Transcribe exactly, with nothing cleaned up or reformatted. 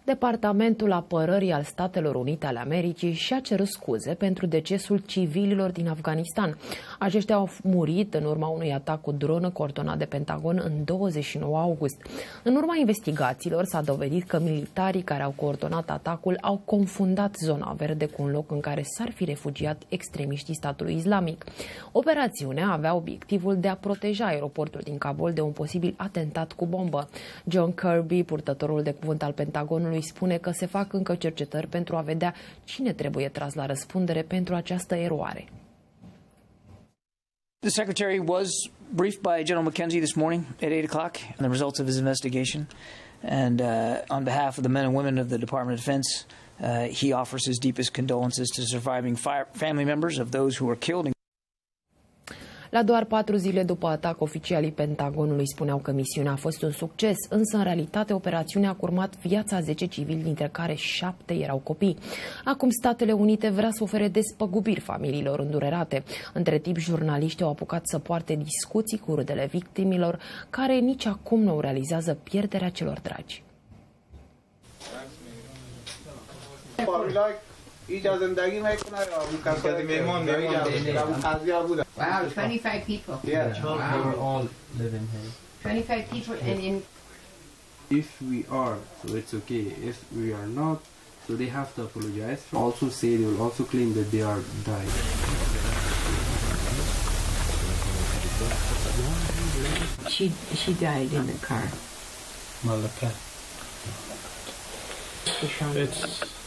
Departamentul Apărării al Statelor Unite ale Americii și-a cerut scuze pentru decesul civililor din Afganistan. Aceștia au murit în urma unui atac cu dronă coordonat de Pentagon în douăzeci și nouă august. În urma investigațiilor s-a dovedit că militarii care au coordonat atacul au confundat zona verde cu un loc în care s-ar fi refugiat extremiștii statului islamic. Operațiunea avea obiectivul de a proteja aeroportul din Kabul de un posibil atentat cu bombă. John Kirby, purtătorul de cuvânt al Pentagonului, spune că se fac încă cercetări pentru a vedea cine trebuie tras la răspundere pentru această eroare. The Secretary was briefed by General McKenzie this morning at eight o'clock on the results of his investigation. And uh, on behalf of the men and women of the Department of Defense, uh, he offers his deepest condolences to surviving fire family members of those who were killed. La doar patru zile după atac, oficialii Pentagonului spuneau că misiunea a fost un succes, însă în realitate operațiunea a curmat viața a zece civili, dintre care șapte erau copii. Acum Statele Unite vrea să ofere despăgubiri familiilor îndurerate. Între timp, jurnaliștii au apucat să poarte discuții cu rudele victimilor, care nici acum nu realizează pierderea celor dragi. Wow, twenty-five people. Yeah, wow. they were all living here. twenty-five people, and in. If we are, so it's okay. If we are not, so they have to apologize. Also say they will also claim that they are died. She she died in the car. Malaka. It's